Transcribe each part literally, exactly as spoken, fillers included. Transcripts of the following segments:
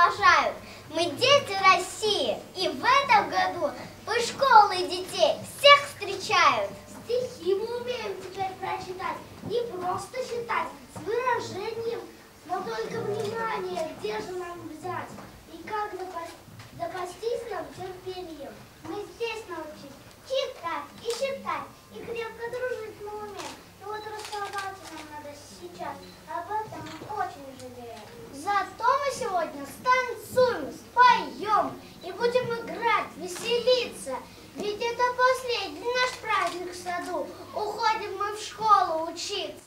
уважают. Мы дети России, и в этом году вы школы детей всех встречают. Стихи мы умеем теперь прочитать, не просто читать, с выражением, но только внимание, где же нам взять, и как запастись нам терпением. Мы здесь научились читать и считать, и крепко дружить мы умеем. Но вот расставаться нам надо сейчас, об этом мы очень жалеем. Зато мы сегодня станцуем, споем и будем играть, веселиться. Ведь это последний наш праздник в саду. Уходим мы в школу учиться.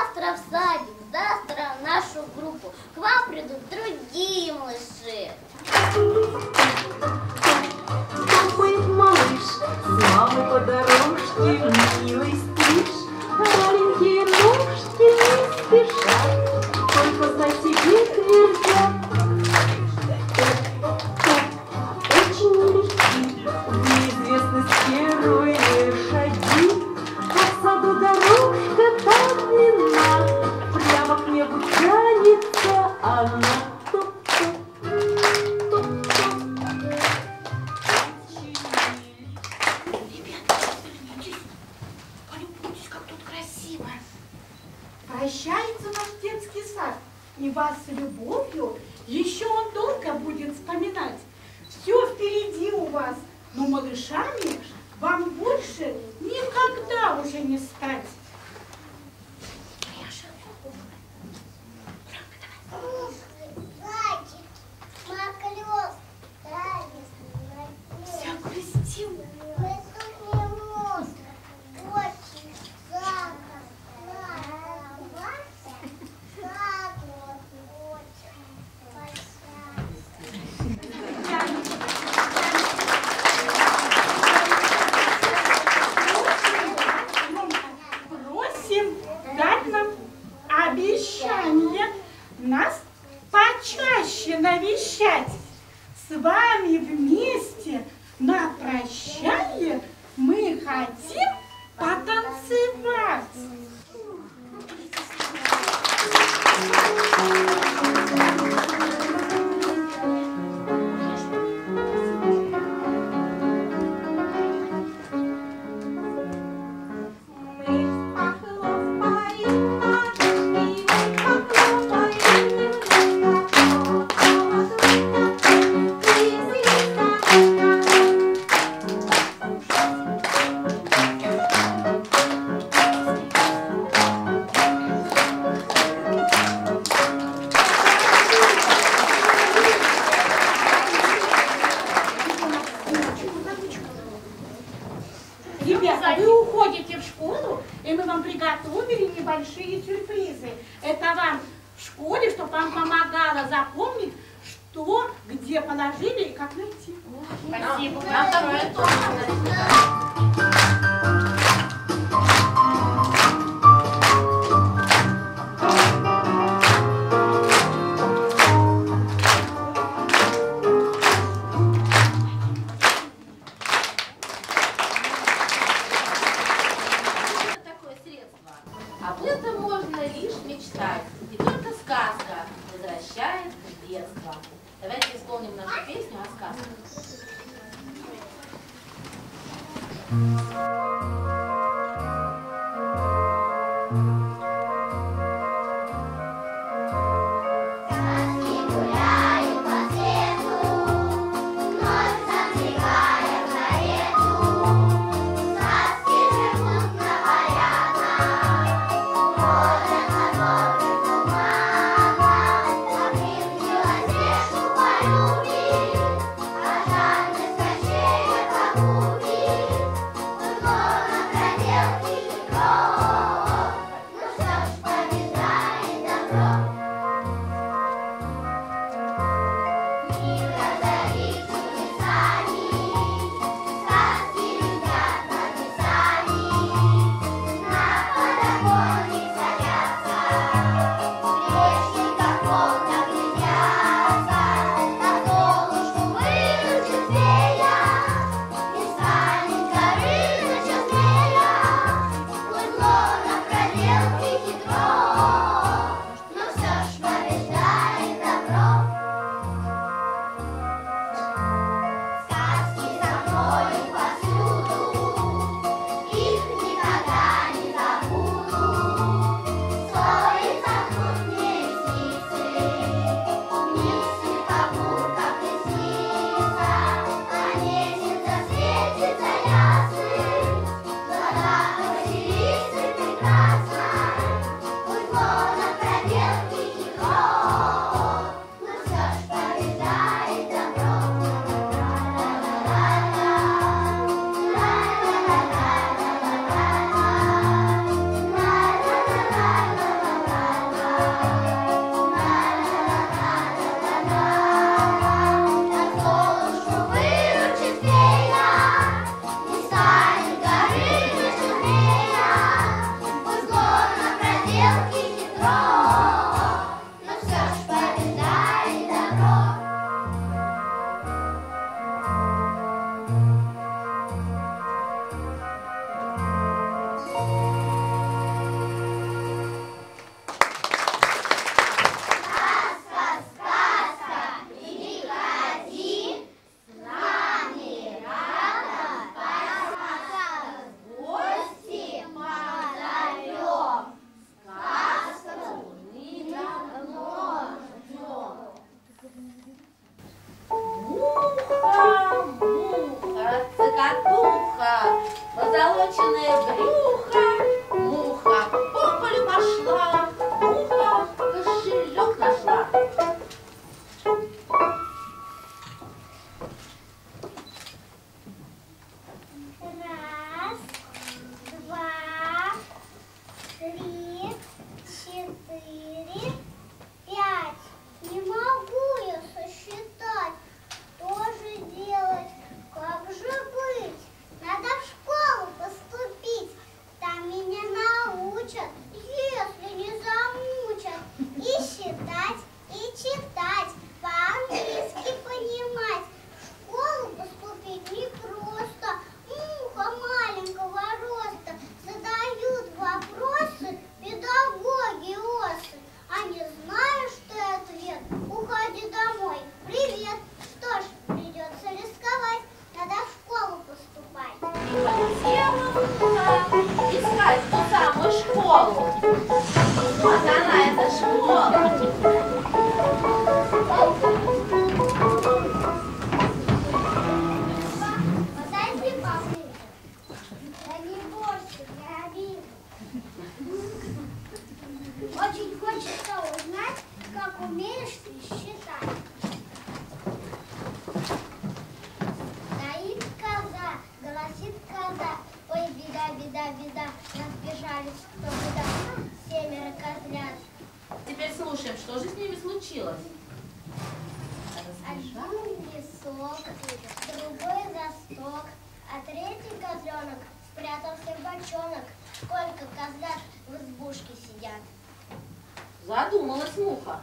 Завтра в садик, завтра в нашу группу к вам придут другие малыши. Топает малыш, с мамой по дорожке, милый стриж. Маленькие ножки не спешат, только за себе твердят. Очень легки, в неизвестность первые шаги. А в саду дорожка так длинна, прямо к небу тянется она. Прощается наш детский сад, и вас с любовью еще он долго будет вспоминать. Все впереди у вас, но малышами вам больше никогда уже не стать. Все грустим. Просим дать нам обещание нас почаще навещать. С вами вместе на прощание мы хотим потанцевать. Ребята, вы уходите в школу, и мы вам приготовили небольшие сюрпризы. Это вам в школе, чтобы вам помогало запомнить, что, где положили и как найти. Спасибо. Нам такое тоже. Об этом можно лишь мечтать, и только сказка возвращает в детство. Давайте исполним нашу песню о сказках. Любви, а жаль не скажи, как убить. Но все ж повидали добро. Цокотуха, позолоченное брюхо, муха по полю пошла, муха кошелек нашла. Раз, два, три, четыре, пять. Не могу я сосчитать. Что же делать? Как же быть? Надо в школу поступить. Там меня научат, если не замучат. И считать, и читать, по-английски понимать. В школу поступить непросто. Муха маленького роста. Задают вопросы педагоги осы. А не знаю, что и ответ. Уходи домой. Привет. Что ж, придется рисковать. Надо в школу поступать. И полетела муха искать ту самую школу. Вот она, эта школа. Подойди поближе. Да не бойся, я вижу. Очень хочется узнать, как умеешь ты считать. Стоит коза, голосит коза. Ой, беда, беда, беда. Разбежались кто куда. Семеро козлят. Теперь слушаем, что же с ними случилось. Один лесок, другой засток, а третий козленок спрятался в бочонок. Сколько козлят в избушке сидят. Задумалась муха.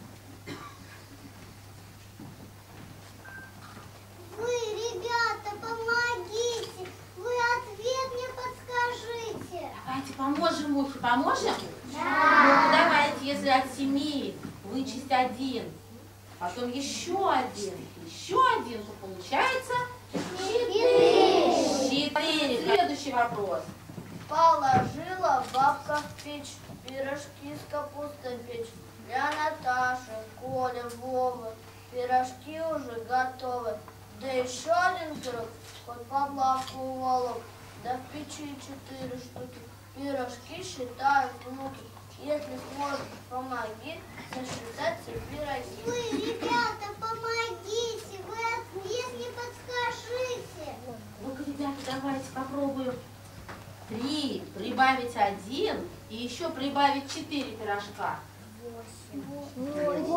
Вы, ребята, помогите! Вы ответ мне подскажите! Давайте поможем мухе, поможем? Да! Ну, давайте, если от семи вычесть один, потом еще один, еще один, то получается четыре. Четыре. Следующий вопрос. Положила бабка в печь пирожки с капустой печь. Для Наташи, Коля, Вовы. Пирожки уже готовы. Да еще один пирог, хоть под лавку уволок. Да в печи четыре штуки. Пирожки считают внуки. Если сможешь, помоги сосчитать все пироги. Вы, ребята, помогите! Вы ответ мне подскажите! Ну-ка, ребята, давайте попробуем. Три прибавить один и еще прибавить четыре пирожка. Ну,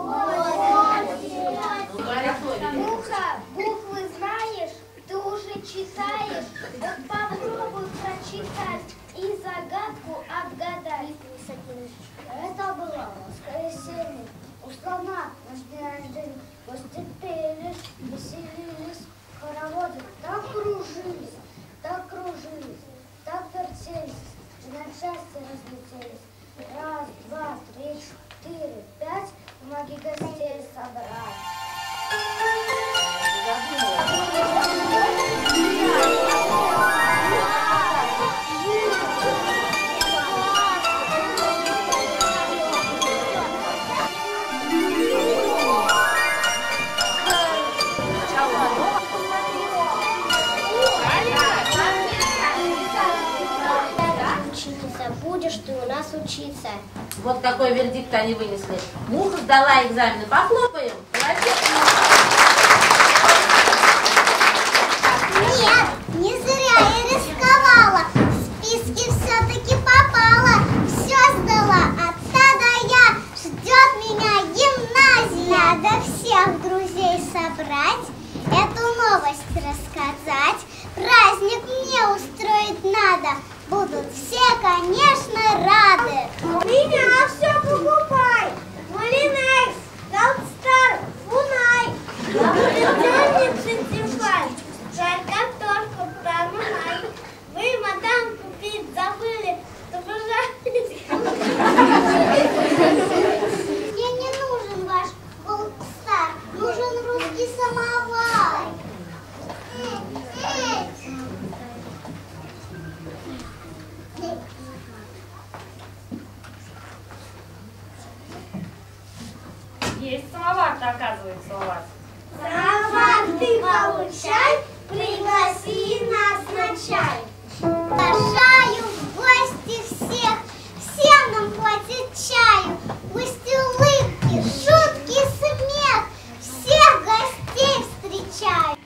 приготовили. Муха, буквы знаешь? Ты уже читаешь? Так попробуй прочитать и загадку отгадать. Это было воскресенье. У слона наш день рождения. Гости пелись, веселились, хороводы так кружились, так кружились, так вертелись, и на счастье разлетелись. Раз, два, три, четыре, пять, помоги гостей собрать. Учиться будешь ты у нас учиться. Вот какой вердикт они вынесли. Муха сдала экзамены. Похлопаем. Молодец. Нет, не зря я рисковала. В списки все-таки попала. Все сдала, а тогда я ждет меня гимназия. Надо всех друзей собрать, эту новость рассказать. Праздник мне устроить надо. Будут все, конечно, рады. У меня все есть самовар-то, оказывается, у вас. Самовар ты получай, пригласи нас на чай. Приглашаю в гости всех, всем нам хватит чаю. Пусть улыбки, шутки, смех всех гостей встречают.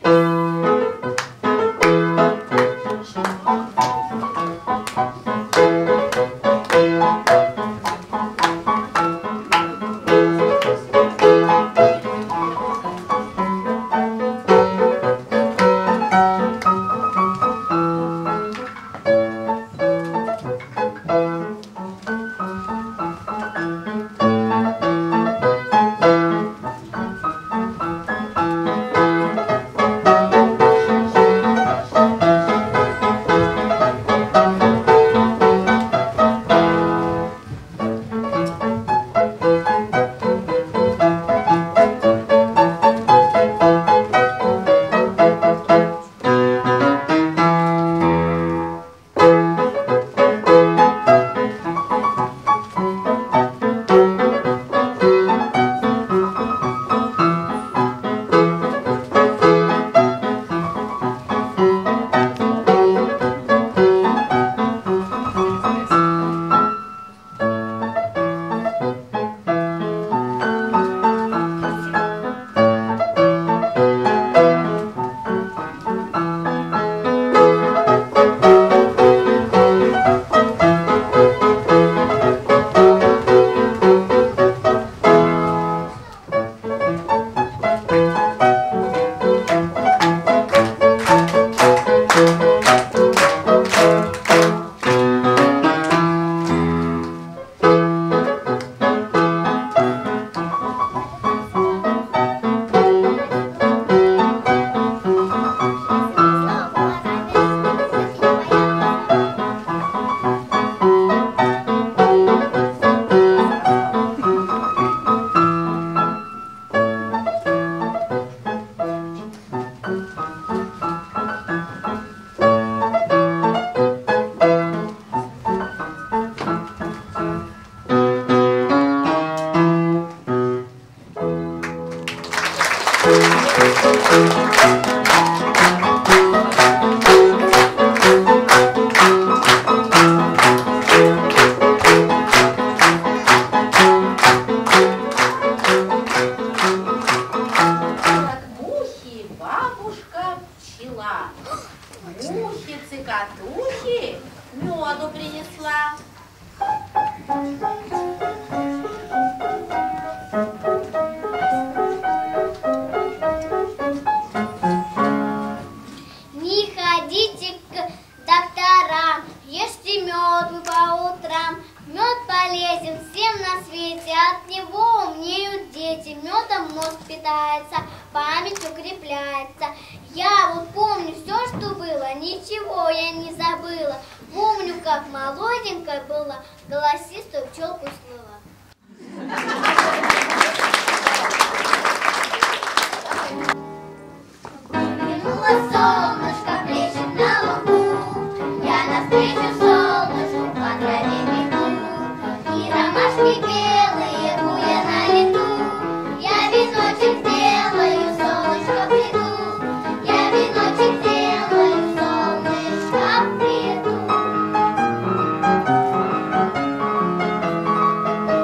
Мухи-цикатухи меду принесла. Не ходите к докторам, ешьте мед вы по утрам. Мед полезен всем на свете, от него умнеют дети. Медом мозг питается, память укрепляется. Я вот помню все, что было, ничего я не забыла. Помню, как молоденькая была, голосистую пчелку слыла. Вернуло солнышко, плещет на лугу, я навстречу солнышку по траве бегу. И ромашки белые, руя на лету, я веночек делаю, солнышко приду. Я веночек делаю, солнышко приду.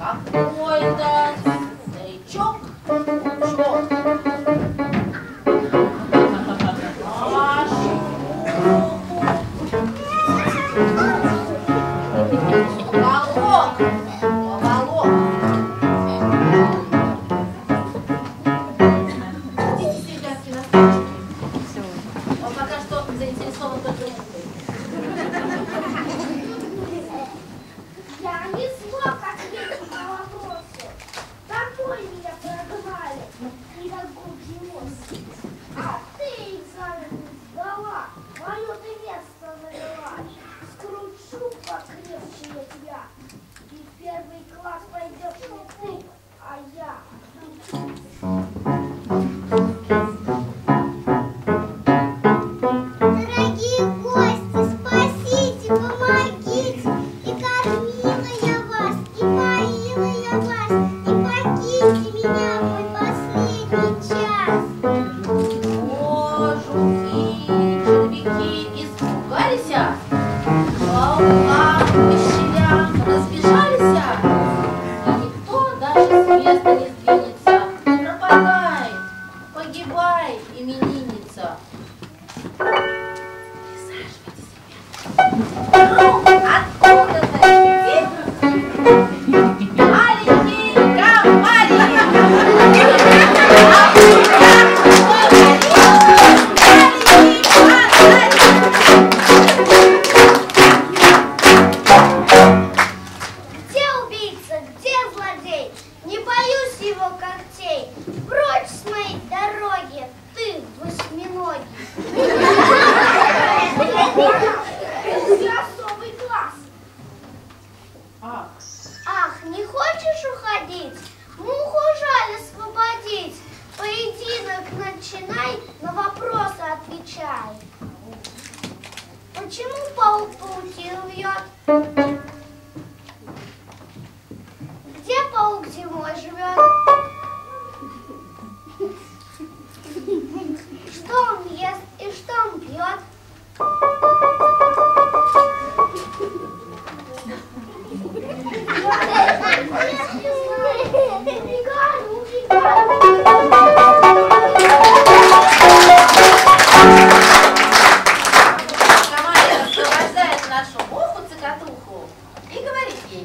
какой-то старичок, паучок. Вашу руку. Уголок. Уголок. Идите, ребятки, на стульчики. Он пока что заинтересован только рукой. Я не смог ответить на вопросы. Какой меня прогнали? И какой пьёс. А ты экзамен не сдала. Мое ты место заняла. Скручу покрепче я тебя. И в первый класс пойдешь не ты, а я. Дорогие гости, спасите, помогите. И кормила я вас, и поила я вас. Не покиньте меня в мой последний час. О, жуки, червяки испугались, по углам, по щелям разбежались, и никто даже с места не сдвинется. Пропадай, погибай, именинница. Присаживайтесь, ребята. Откуда такие маленькие комарики? Где убийца, где злодей? Не боюсь его когтей. Прочь с моей дороги, ты восьминогий. Это особый класс. Ах, не хочешь уходить? Муху жаль освободить. Поединок начинай, на вопросы отвечай. Почему паук паутину вьет? Где паук зимой живет? Что он ест и что он пьет? Команда сопровождает нашу муху-цикатуху и говорит ей: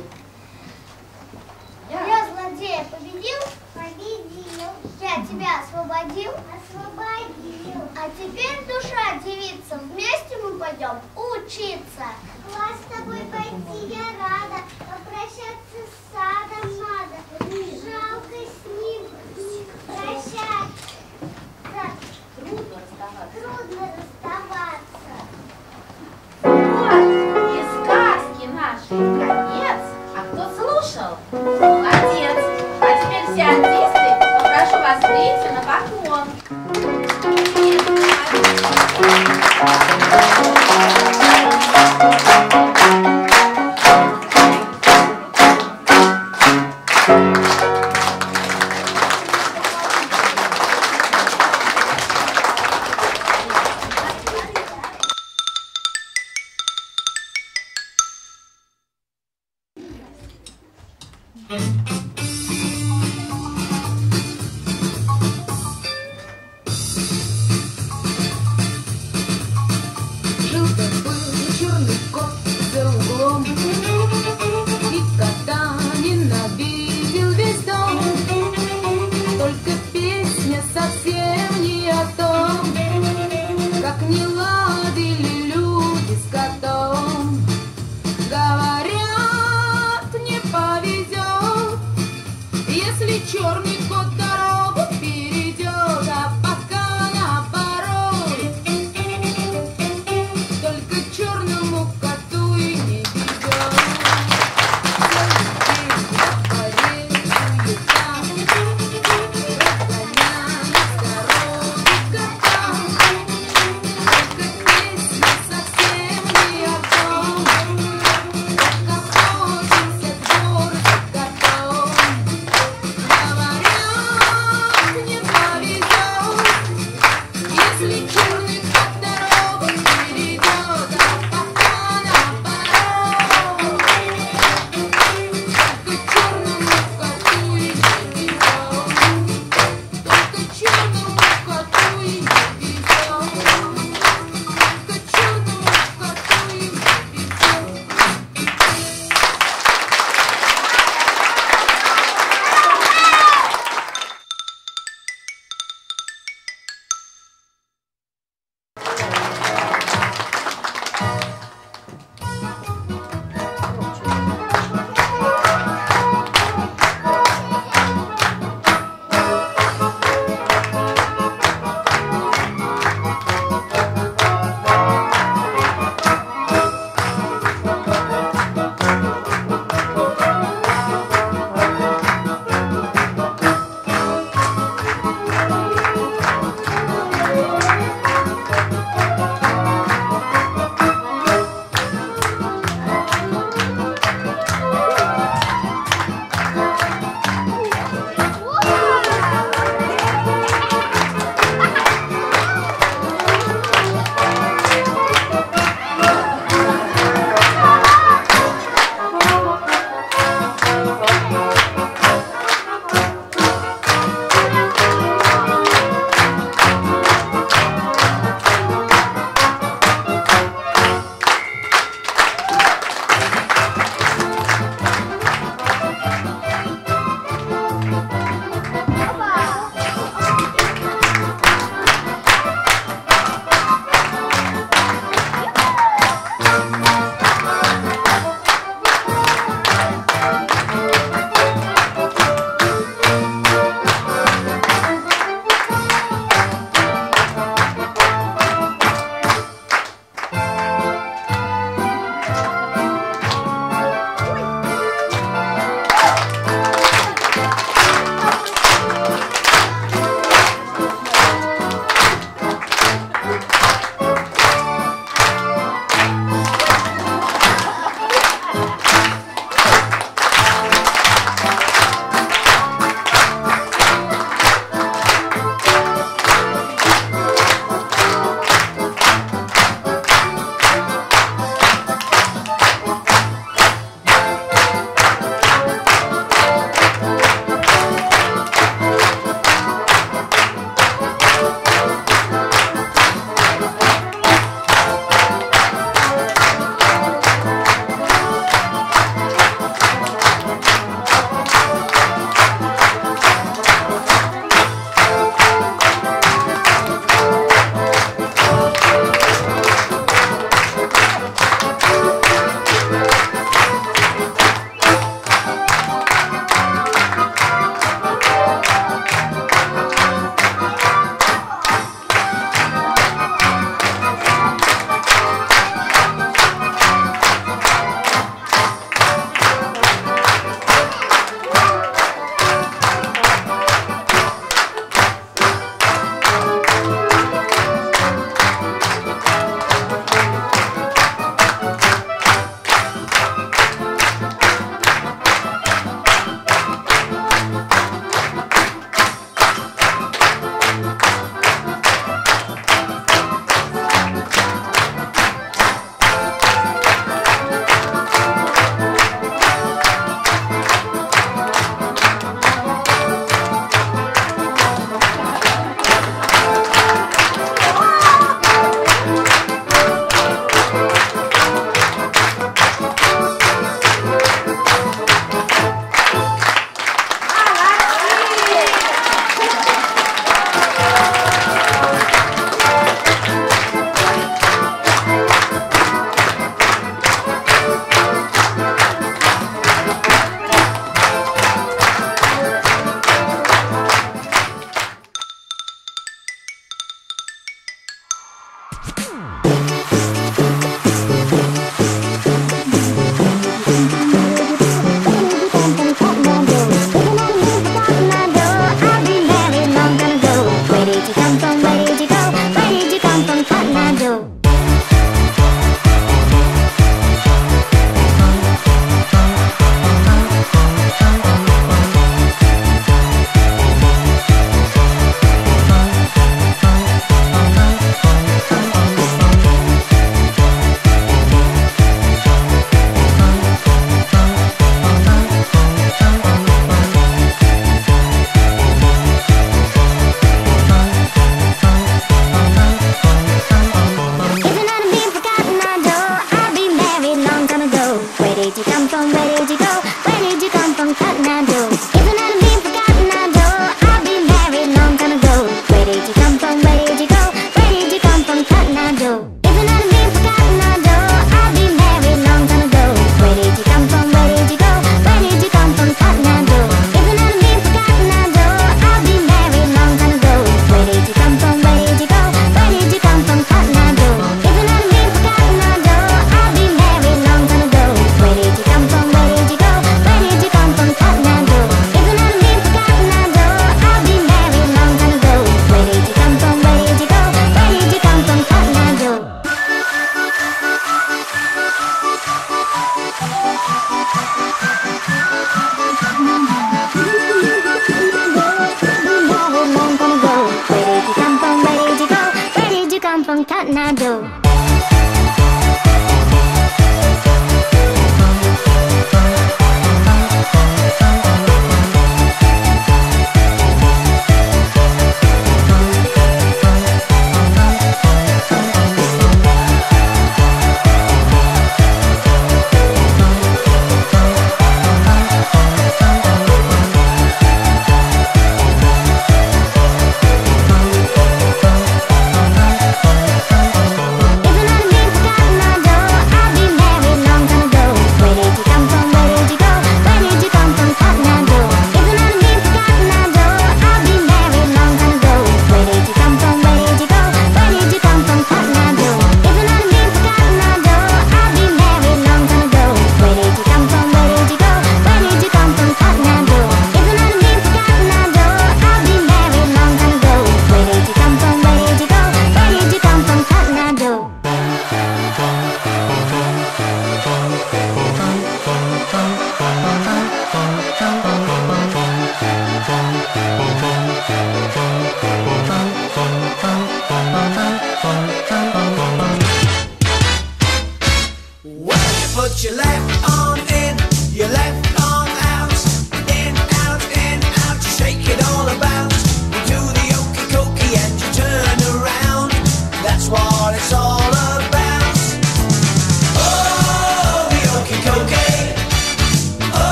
Я злодея победил? Победил. Я тебя освободил? Освободил. А теперь, душа девица, вместе мы пойдем учиться. Класс с тобой пойти я рада, попрощаться с садом надо. Жалко с ним прощаться. трудно расставаться. Трудно расставаться. Вот и сказки нашей конец. А кто слушал? Молодец. А теперь все артисты, попрошу вас выйти на поклон. Жил такой черный кот за углом, и кота ненавидел весь дом. Только песня совсем не о том, как не ладили люди с котом. Говорят, не повезет, если черный кот дорогу перейдет, а пока наоборот. Только черному коту и не везет. Все людей во дворе суета, разгоняют с дороги кота. Только песня совсем не о том, как охотился двор за котом. Говорят,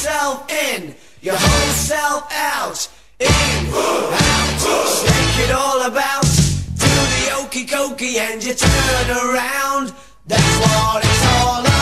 self in, your whole self out. In, out, shake it all about. Do the okey cokey and you turn around. That's what it's all about.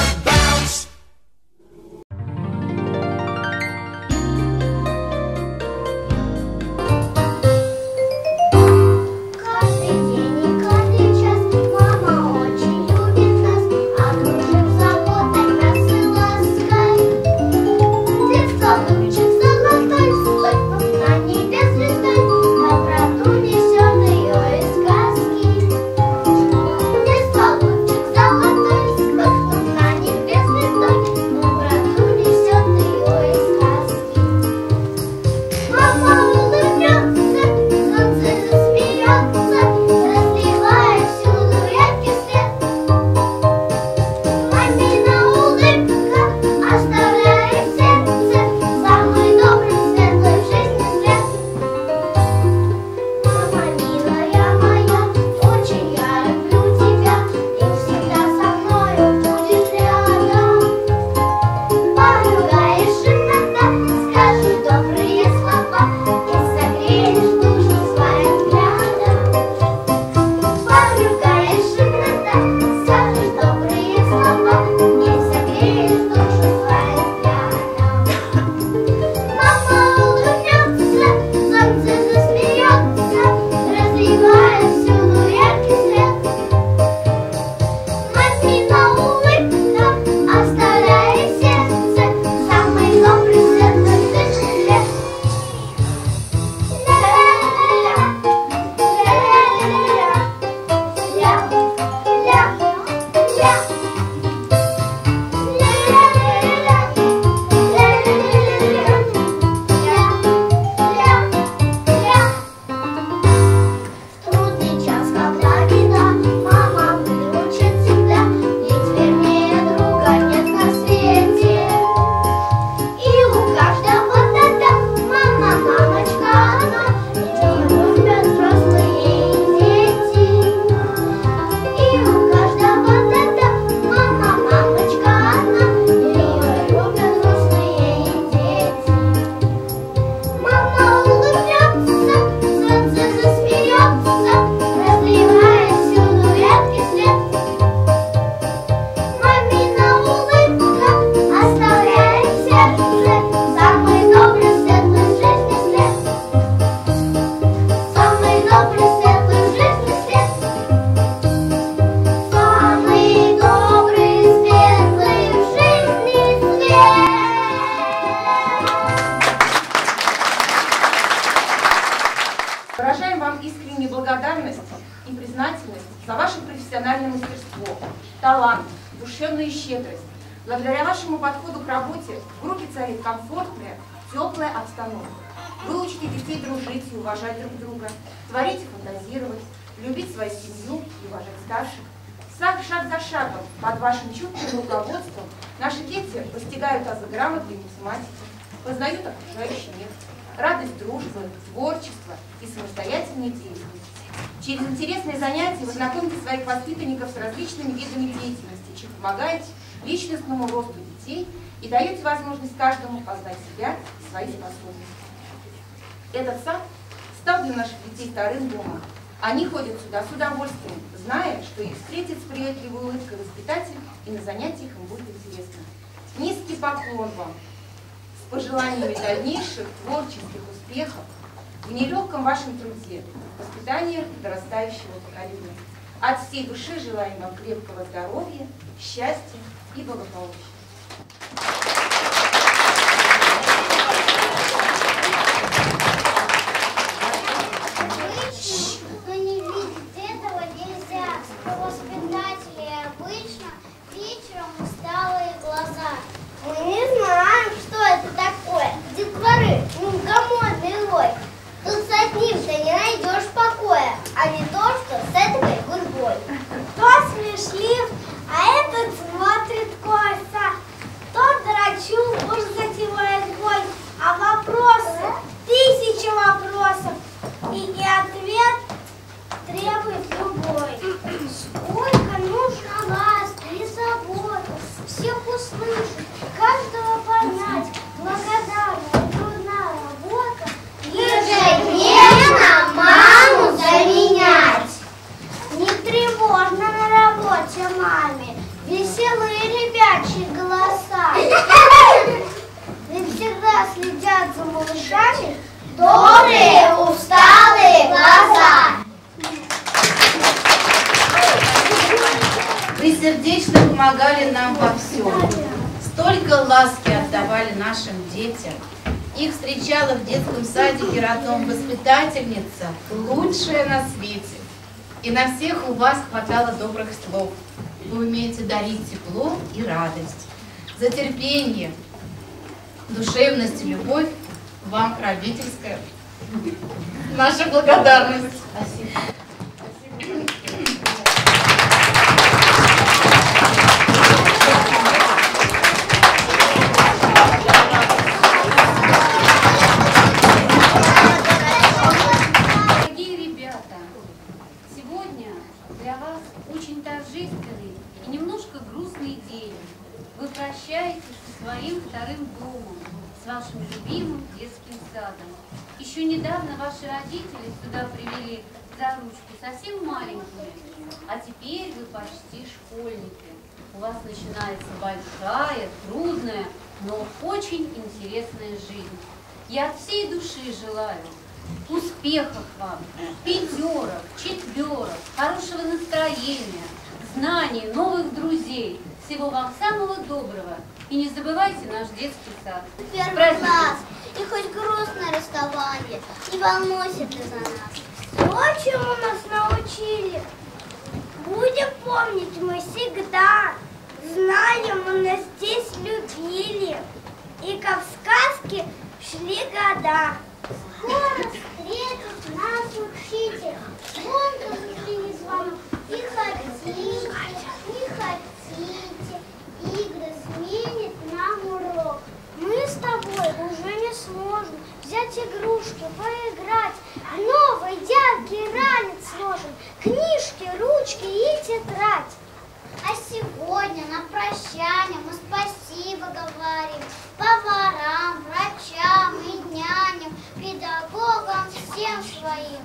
Выражаем вам искреннюю благодарность и признательность за ваше профессиональное мастерство, талант, душевную щедрость. Благодаря вашему подходу к работе в группе царит комфортная, теплая обстановка. Вы учите детей дружить и уважать друг друга, творить и фантазировать, любить свою семью и уважать старших. Шаг, шаг за шагом под вашим чутким руководством наши дети постигают азы грамоты и математики, познают окружающий мир, радость дружбы, творчества и самостоятельной деятельности. Через интересные занятия вы знакомите своих воспитанников с различными видами деятельности, чем помогаете личностному росту детей и даете возможность каждому познать себя и свои способности. Этот сад стал для наших детей вторым домом. Они ходят сюда с удовольствием, зная, что их встретит с приветливой улыбкой воспитатель, и на занятиях им будет интересно. Низкий поклон вам с пожеланиями дальнейших творческих успехов в нелегком вашем труде, воспитании дорастающего поколения. От всей души желаем вам крепкого здоровья, счастья и благополучия. Кто смешлив, а этот смотрит косо. Тот всегда следят за малышами добрые, усталые глаза. Вы сердечно помогали нам во всем. Столько ласки отдавали нашим детям. Их встречала в детском садике родном воспитательница, лучшая на свете. И на всех у вас хватало добрых слов. Вы умеете дарить тепло и радость. За терпение, душевность и любовь вам родительская наша благодарность. Спасибо. Дорогие ребята, сегодня для вас очень торжественный и немножко грустный день. Вы прощаетесь со своим вторым домом, с вашим любимым детским садом. Еще недавно ваши родители сюда привели за ручку совсем маленькими, а теперь вы почти школьники. У вас начинается большая, трудная, но очень интересная жизнь. Я от всей души желаю успехов вам, пятерок, четверок, хорошего настроения, знаний, новых друзей. Всего вам самого доброго. И не забывайте наш детский сад. Первый класс. И хоть грустное расставание, не волнуйся ты за нас. То, чему нас научили, будем помнить мы всегда. Знаем, мы нас здесь любили, и как в сказке шли года. Скоро встретит нас учитель. Звонко зазвенит звонок. И хотите, не хотите, игры сменит нам урок. Мы с тобой уже не сможем взять игрушки, поиграть. В новый яркий ранец сложим книжки, ручки и тетрадь. А сегодня на прощание мы спасибо говорим поварам, врачам и няням, педагогам, всем своим.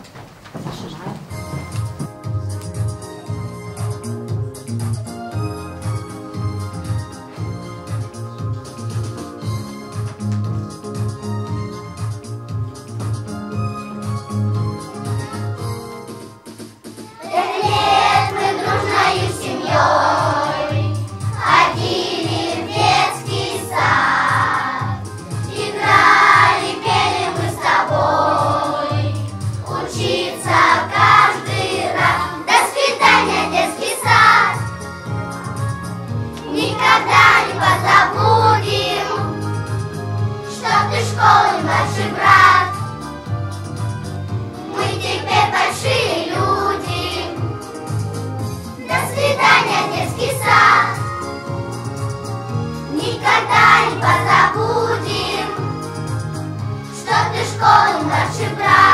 Ходили в детский сад, играли, пели мы с тобой, учиться каждый раз. До свидания, детский сад, никогда не позабудем, что ты школы младший брат. Мы теперь большие люди. До свидания, детский сад. Никогда не позабудем, что ты школы младший брат.